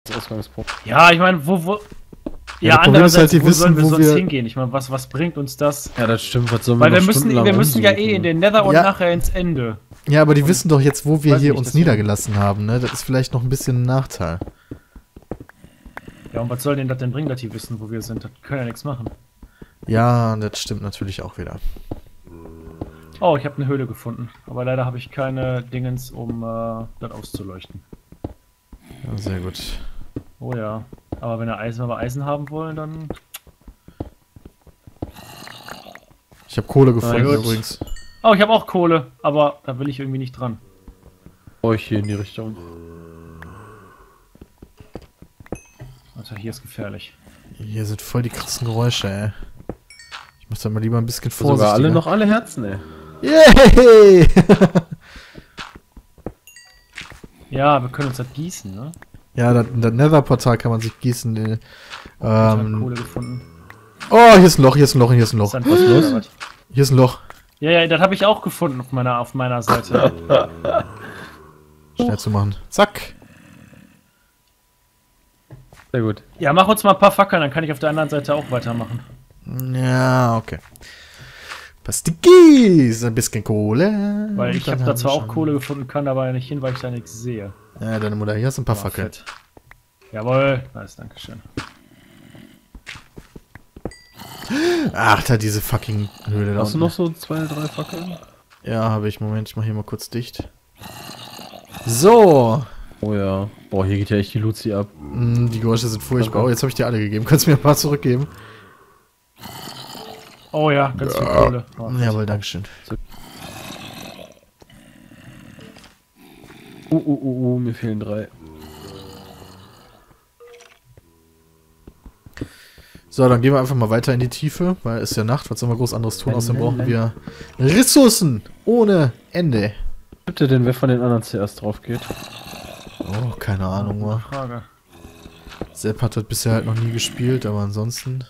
Ausgangspunkt. Ja, ich meine, wo Ja, andererseits, halt, wo sollen wir wo sonst wir hingehen? Ich meine, was bringt uns das? Ja, das stimmt. Was sollen Weil wir wir noch müssen stundenlang ja rumsuchen? in den Nether und Ja. nachher ins Ende. Ja, aber die wissen doch jetzt, wo wir weiß hier nicht, uns deswegen. niedergelassen haben, ne? Das ist vielleicht noch ein bisschen ein Nachteil. Ja, und was soll denn das denn bringen, dass die wissen, wo wir sind? Das können ja nichts machen. Ja, das stimmt natürlich auch wieder. Oh, ich habe eine Höhle gefunden. Aber leider habe ich keine Dingens, um das auszuleuchten. Ja, sehr gut. Oh ja. Aber wenn wir Eisen haben wollen, dann... Ich habe Kohle gefunden gut. übrigens. Oh, ich habe auch Kohle. Aber da will ich irgendwie nicht dran. Oh, hier in die Richtung. Also hier ist gefährlich. Hier sind voll die krassen Geräusche, ey. Ich muss da mal lieber ein bisschen vorsichtiger. Sogar alle noch alle Herzen, ey. Yay! Ja, wir können uns das gießen, ne? Ja, das Nether-Portal kann man sich gießen. Ich habe Kohle Oh, gefunden. hier ist ein Loch, hier ist ein Loch, hier ist ein Loch. Sand, was los? Oder was? Hier ist ein Loch. Ja, das habe ich auch gefunden auf meiner Seite. Schnell zu machen. Zack. Sehr gut. Ja, mach uns mal ein paar Fackeln, dann kann ich auf der anderen Seite auch weitermachen. Ja, okay. Pastikis, ein bisschen Kohle. Weil ich Dann habe da haben zwar wir auch schon- Kohle gefunden, kann aber nicht hin, weil ich da nichts sehe. Ja, deine Mutter, hier hast du ein paar Oh, Fackeln. fett. Jawohl, nice, dankeschön. Ach, da diese fucking Höhle da Hast du unten. noch so 2, 3 Fackeln? Ja, habe ich. Moment, ich mach hier mal kurz dicht. So. Oh ja. Boah, hier geht ja echt die Luzi ab. Die Geräusche sind furchtbar. Danke. Oh, jetzt habe ich dir alle gegeben. Kannst du mir ein paar zurückgeben? Oh ja, ganz viel Kohle. Oh, Jawohl, dankeschön. Mir fehlen 3. So, dann gehen wir einfach mal weiter in die Tiefe, weil es ist ja Nacht. Was sollen wir groß anderes tun? Außerdem brauchen wir Ressourcen ohne Ende. Bitte denn, wer von den anderen zuerst drauf geht? Oh, keine Ahnung, gute mal. Frage. Sepp hat das bisher halt noch nie gespielt, aber ansonsten...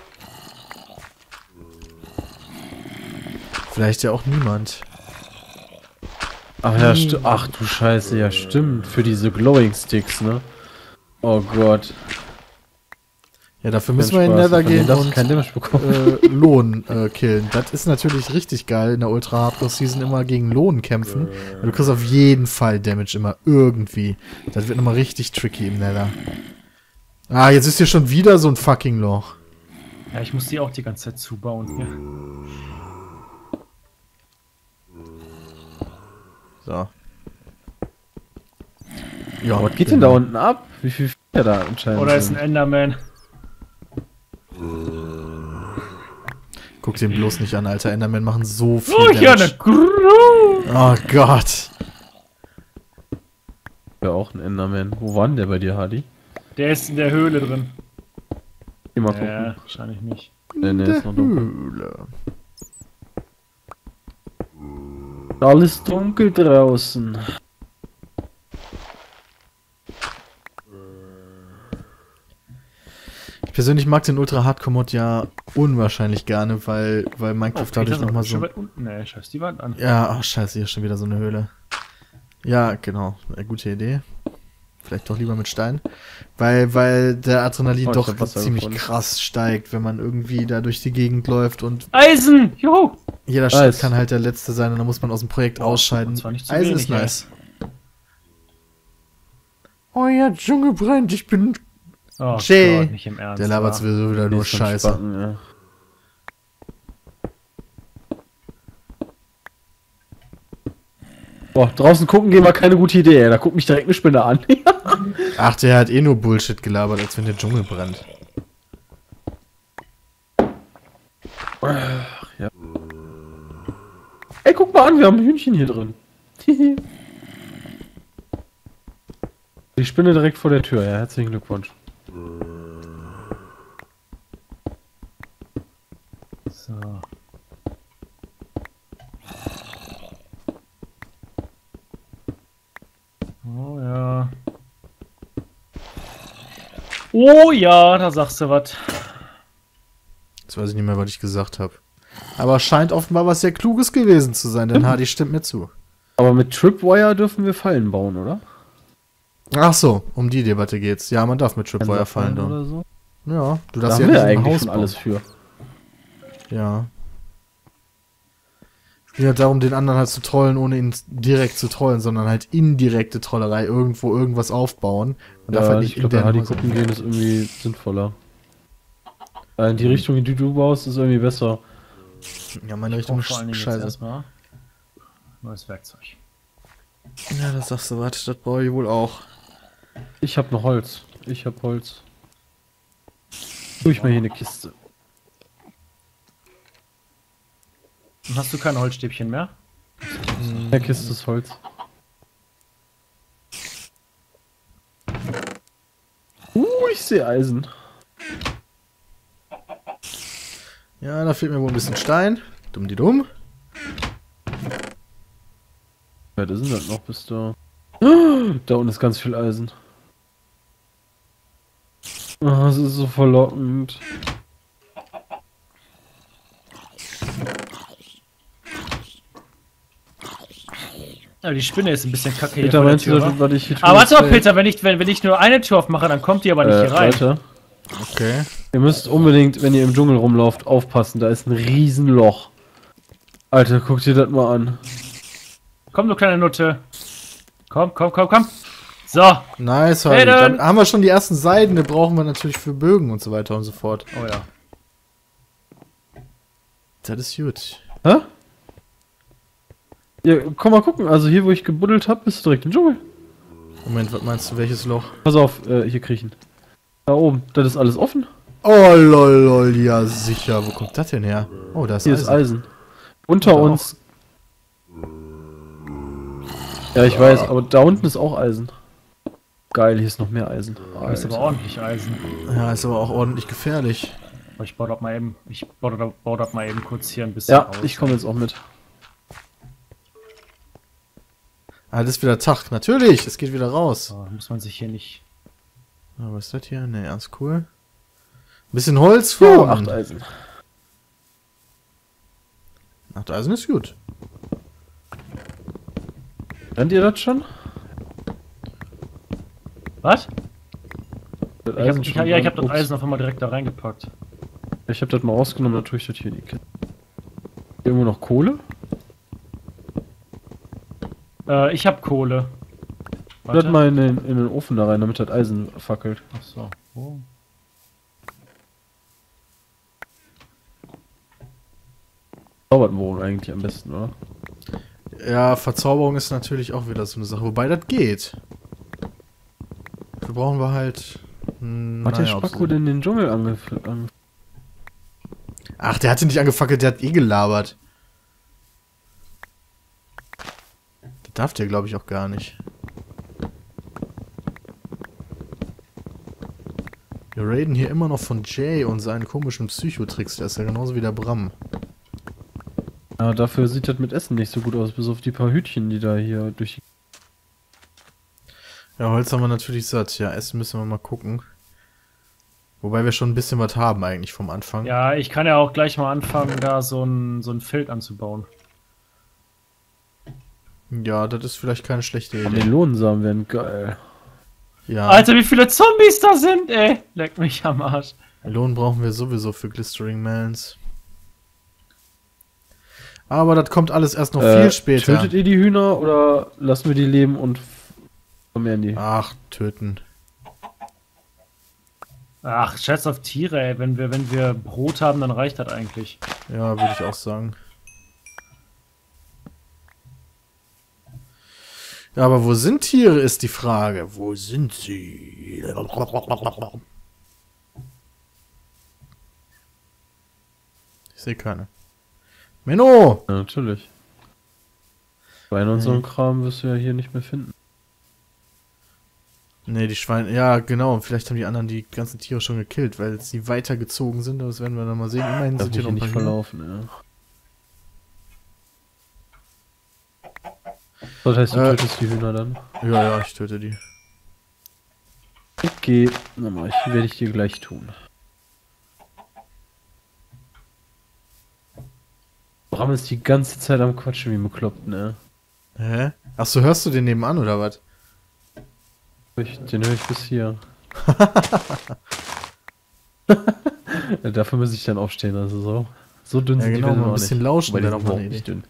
Vielleicht ja auch niemand. Ach ja, ach du Scheiße, ja stimmt. Für diese Glowing Sticks, ne? Oh Gott. Ja, dafür müssen wir in den Nether gehen und kein Damage bekommen. Lohn killen. Das ist natürlich richtig geil, in der Ultra Hardcore Season immer gegen Lohn kämpfen. Du kriegst auf jeden Fall Damage immer irgendwie. Das wird nochmal richtig tricky im Nether. Ah, jetzt ist hier schon wieder so ein fucking Loch. Ja, ich muss die auch die ganze Zeit zubauen. Ja. So. Ja, Was geht denn da unten ab? Wie viel Viecher da anscheinend Oder ist ein sind? Enderman. Guck den bloß nicht an, Alter. Endermen machen so viel Oh, ja, Damage. eine Oh Gott. Ja, auch ein Enderman. Wo war denn der bei dir, Hardy? Der ist in der Höhle drin. Geh mal Ja, gucken. wahrscheinlich nicht. Nee, ist noch dunkel. Höhle. Alles dunkel draußen. Ich persönlich mag den Ultra Hardcore Mod ja unwahrscheinlich gerne, weil Minecraft dadurch Peter, nochmal schon so... weit unten. Nee, scheiß die Wand an. Ja, ach scheiße, hier ist schon wieder so eine Höhle. Ja, genau. Eine gute Idee. Vielleicht doch lieber mit Stein. Weil der Adrenalin Oh, ich doch hab Wasser ziemlich gefunden. krass steigt, wenn man irgendwie da durch die Gegend läuft und Eisen! Juhu! jeder Schritt Nice. kann halt der letzte sein und dann muss man aus dem Projekt ausscheiden. und zwar nicht zu Eisen wenig, ist nice. Oh ja, Dschungel brennt, ich bin... Oh Jay. Gott, nicht im Ernst. Der labert wa? sowieso wieder nur Ist schon Scheiße. Spacken, ja. Boah, draußen gucken gehen war keine gute Idee, ey. Da guckt mich direkt eine Spinne an. Ach, der hat eh nur Bullshit gelabert, als wenn der Dschungel brennt. Ja. Ey, guck mal an, wir haben ein Hühnchen hier drin. Die Spinne direkt vor der Tür, ja, herzlichen Glückwunsch. So. Oh ja. Oh ja, da sagst du was. Jetzt weiß ich nicht mehr, was ich gesagt habe. Aber scheint offenbar was sehr Kluges gewesen zu sein, denn Hardy stimmt mir zu. Aber mit Tripwire dürfen wir Fallen bauen, oder? Ach so, um die Debatte geht's. Ja, man darf mit Tripwire fallen dann. oder so. Ja, du Da darfst haben wir ja nicht eigentlich Haus schon bauen. alles für. Ja. Es geht halt darum, den anderen halt zu trollen, ohne ihn direkt zu trollen, sondern halt indirekte Trollerei, irgendwo irgendwas aufbauen. Man darf halt Ja, nicht ich glaube, in da die Häuser- gucken gehen ist irgendwie sinnvoller. In die Richtung, in die du baust, ist irgendwie besser. Ja, meine Ich Richtung brauche vor allen ist Dingen jetzt scheiße. erstmal neues Werkzeug. Ja, das sagst du, was, das brauche ich wohl auch. Ich hab noch Holz. Ich hab Holz. Tu ich mal hier eine Kiste. Und hast du keine Holzstäbchen mehr? In der Kiste ist Holz. Ich sehe Eisen. Ja, da fehlt mir wohl ein bisschen Stein. Dumm die dumm. Ja, das sind halt noch bis da. Da unten ist ganz viel Eisen. Das ist so verlockend. Aber die Spinne ist ein bisschen kacke hier Peter, vor der meinst du, Tür, wa? was ich hier tue? Aber warte mal, Peter, wenn ich nur eine Tür aufmache, dann kommt die aber nicht hier rein. Leute, Okay. ihr müsst unbedingt, wenn ihr im Dschungel rumlauft, aufpassen. Da ist ein Riesenloch. Alter, guck dir das mal an. Komm, du kleine Nutte. Komm, komm, komm, komm. So. Nice, Hey, Hardy. dann- Dann haben wir schon die ersten Seiden, die brauchen wir natürlich für Bögen und so weiter und so fort. Oh ja. Das ist gut. Hä? Ja, komm mal gucken. Also hier, wo ich gebuddelt habe, bist du direkt im Dschungel. Moment, was meinst du, welches Loch? Pass auf, hier kriechen. Da oben, das ist alles offen. Oh, lol, lol, ja sicher. Wo kommt das denn her? Oh, da ist Hier Eisen. ist Eisen. Unter Da uns. Ja, ich weiß, aber da unten ist auch Eisen. Geil, hier ist noch mehr Eisen. Da ist aber ordentlich Eisen. Ja, ist aber auch ordentlich gefährlich. Aber ich baue das mal eben, baue das mal eben kurz hier ein bisschen Ja, aus. ich komme jetzt auch mit. Ah, das ist wieder Tag. Natürlich, es geht wieder raus. So, muss man sich hier nicht... Ah, was ist das hier? Ne, ganz cool. Ein bisschen Holz Oh, von. 8 Eisen. 8 Eisen ist gut. Kennt ihr das schon? Was? Das Ich hab schon das dran? Eisen auf einmal direkt da reingepackt. Ich hab das mal rausgenommen, dann tue ich das hier in die Kiste. Irgendwo noch Kohle? Ich hab Kohle. Das mal in den Ofen da rein, damit das Eisen fackelt. Achso. Oh. Zaubert wohl eigentlich am besten, oder? Ja, Verzauberung ist natürlich auch wieder so eine Sache. Wobei das geht. Dafür brauchen wir halt. Hat der Spacko denn den Dschungel angeführt? Ach, der hatte nicht angefackelt, der hat eh gelabert. Das darf der, glaube ich, auch gar nicht. Wir raiden hier immer noch von Jay und seinen komischen Psychotricks. Der ist ja genauso wie der Bram. Ja, dafür sieht das mit Essen nicht so gut aus, bis auf die paar Hütchen, die da hier durch die... Ja, Holz haben wir natürlich satt. Ja, Essen müssen wir mal gucken. Wobei wir schon ein bisschen was haben eigentlich vom Anfang. Ja, ich kann ja auch gleich mal anfangen, da so ein Feld anzubauen. Ja, das ist vielleicht keine schlechte Idee. Melonensamen wären geil. Ja, Alter, wie viele Zombies da sind, ey! Leck mich am Arsch. Melonen brauchen wir sowieso für Glistering Melons. Aber das kommt alles erst noch viel später. Tötet ihr die Hühner oder lassen wir die leben und vermehren die? Ach, töten. Ach, scheiß auf Tiere, ey. Wenn wir Brot haben, dann reicht das eigentlich. Ja, würde ich auch sagen. Ja, aber wo sind Tiere, ist die Frage. Wo sind sie? Ich sehe keine. Menno! Ja, natürlich. Schweine und so ein Kram wirst du ja hier nicht mehr finden. Ne, die Schweine. Ja, genau. Und vielleicht haben die anderen die ganzen Tiere schon gekillt, weil sie weitergezogen sind. Das werden wir dann mal sehen. Immerhin Darf sind mich hier noch hier ein nicht paar Hühner. verlaufen, ja. Das heißt, du tötest die Hühner dann? Ja, ja, ich töte die. Okay, werde ich dir gleich tun. Bram ist die ganze Zeit am Quatschen wie bekloppt, ne? Hä? Ach so, hörst du den nebenan oder was? Den höre ich bis hier. Ja, dafür muss ich dann aufstehen, also so dünn Ja, sind genau, die Wände mal ein auch bisschen nicht. lauschen Wobei, die wäre sind doch mal überhaupt eine nicht Idee. dünn.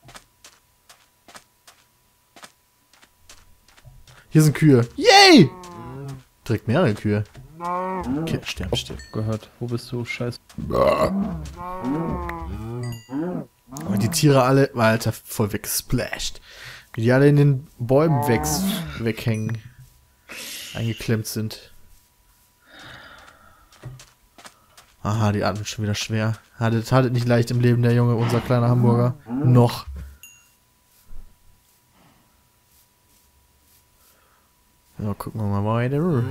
Hier sind Kühe. Yay! Direkt mehrere Kühe. Okay, sterb. Gehört. Wo bist du? Scheiße. Und die Tiere alle, Alter, voll weggesplasht. Wie die alle in den Bäumen weghängen. Eingeklemmt sind. Aha, die atmen schon wieder schwer. Hattet nicht leicht im Leben, der Junge, unser kleiner Hamburger. Noch. Ja, gucken wir mal weiter.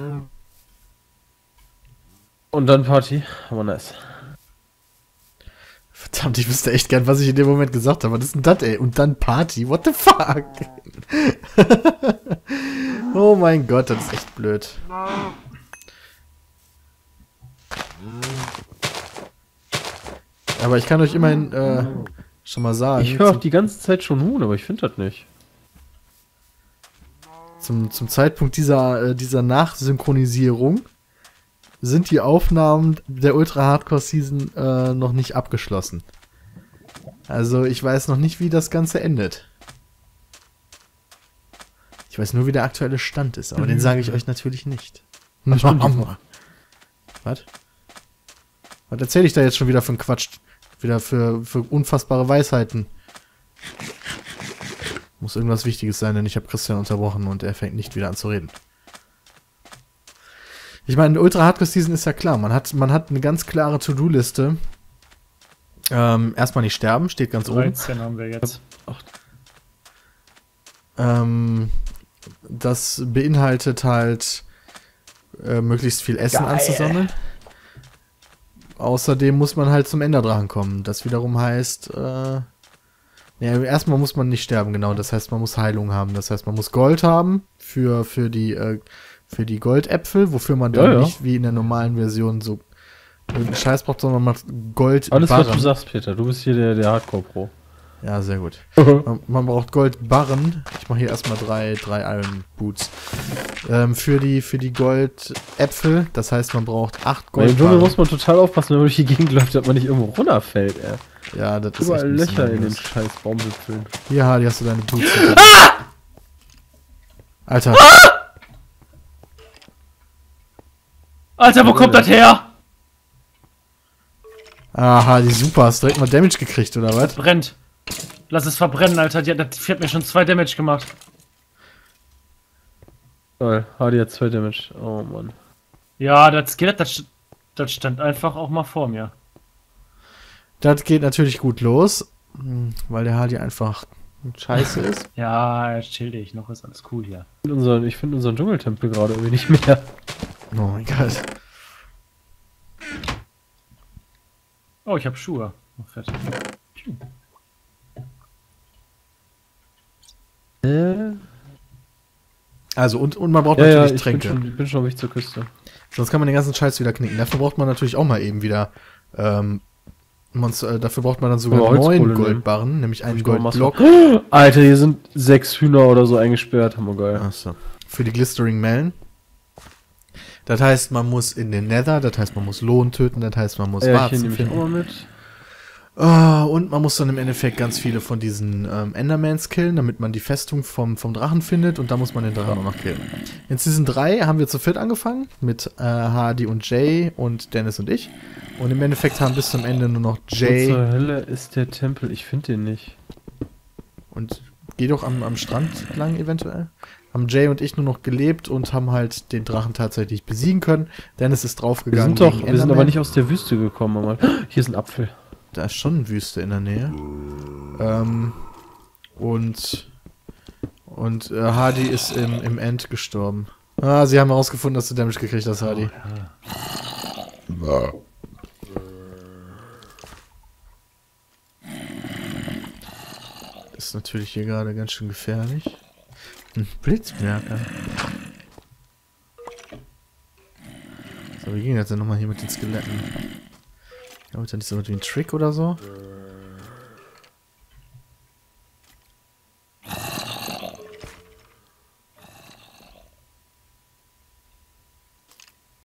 Und dann Party. Aber nice. Verdammt, ich wüsste echt gern, was ich in dem Moment gesagt habe. Was ist denn das, ey? Und dann Party? What the fuck? Oh mein Gott, das ist echt blöd. Aber ich kann euch immerhin schon mal sagen, Ich höre auch die ganze Zeit schon Huhn, aber ich finde das nicht. zum Zeitpunkt dieser Nachsynchronisierung sind die Aufnahmen der Ultra Hardcore Season noch nicht abgeschlossen. Also ich weiß noch nicht, wie das Ganze endet. Ich weiß nur, wie der aktuelle Stand ist, aber den sage ich euch natürlich nicht. Was? Was erzähle ich da jetzt schon wieder für einen Quatsch? Wieder für unfassbare Weisheiten. Muss irgendwas Wichtiges sein, denn ich habe Christian unterbrochen und er fängt nicht wieder an zu reden. Ich meine, Ultra Hardcore Season ist ja klar. Man hat eine ganz klare To-Do-Liste. Erstmal nicht sterben, steht ganz oben. 13 haben wir jetzt. Das beinhaltet halt möglichst viel Essen anzusammeln. Außerdem muss man halt zum Enderdrachen kommen. Das wiederum heißt, erstmal muss man nicht sterben, genau. Das heißt, man muss Heilung haben. Das heißt, man muss Gold haben für die Goldäpfel, wofür man dann nicht wie in der normalen Version so irgendeinen Scheiß braucht, sondern man macht Gold. Alles, was du sagst, Peter. Du bist hier der Hardcore-Pro. Ja, sehr gut. Man braucht Goldbarren. Ich mache hier erstmal drei Iron Boots. Für die Goldäpfel. Das heißt, man braucht 8 Bei dem Goldbarren. Dschungel muss man total aufpassen, wenn man durch die Gegend läuft, dass man nicht irgendwo runterfällt, ey. Ja, das ist Überall echt ein bisschen Löcher in den nervös. scheiß Baumwipfeln. Hier, Hardy, hast du deine Boots. Alter. Alter, wo kommt das her? Ah, Hardy, super. Hast direkt mal Damage gekriegt, oder was? Brennt. Lass es verbrennen, Alter. Das Vieh hat mir schon 2 Damage gemacht. Toll, Hardy hat 2 Damage. Oh Mann. Ja, das Skelett, das stand einfach auch mal vor mir. Das geht natürlich gut los, weil der Hardy einfach scheiße ist. Ja, chill dich. Noch ist alles cool hier. Ich finde unseren Dschungeltempel gerade irgendwie nicht mehr. Oh mein Gott. Oh, ich habe Schuhe. Oh, fertig. Also, und man braucht Ja, natürlich ich Tränke. bin schon auf Weg zur Küste. Sonst kann man den ganzen Scheiß wieder knicken. Dafür braucht man natürlich auch mal eben wieder. Dafür braucht man dann sogar Aber Holzkohle 9 nehmen. Goldbarren, nämlich einen Ich brauch Goldblock. Alter, hier sind 6 Hühner oder so eingesperrt. Hammer geil. Achso. Für die Glistering Melon. Das heißt, man muss in den Nether, das heißt, man muss Lohn töten, das heißt, man muss Hier Warzen nehme ich auch finden. mal mit. Und man muss dann im Endeffekt ganz viele von diesen Endermans killen, damit man die Festung vom Drachen findet und da muss man den Drachen auch noch killen. In Season 3 haben wir zu viert angefangen, mit Hardy und Jay und Dennis und ich. Und im Endeffekt haben bis zum Ende nur noch Wo Jay zur Hölle ist der Tempel? Ich finde den nicht. und geh doch am Strand lang eventuell. Haben Jay und ich nur noch gelebt und haben halt den Drachen tatsächlich besiegen können. Dennis ist draufgegangen. Wir sind gegen aber Enderman. nicht aus der Wüste gekommen. Aber hier ist ein Apfel. Da ist schon eine Wüste in der Nähe. Und Hardy ist im End gestorben. Ah, sie haben herausgefunden, dass du Damage gekriegt hast, Hardy. Das ist natürlich hier gerade ganz schön gefährlich. Ein Blitzmerker. So, wie ging das denn nochmal hier mit den Skeletten? Ja, dann ist das irgendwie ein Trick oder so?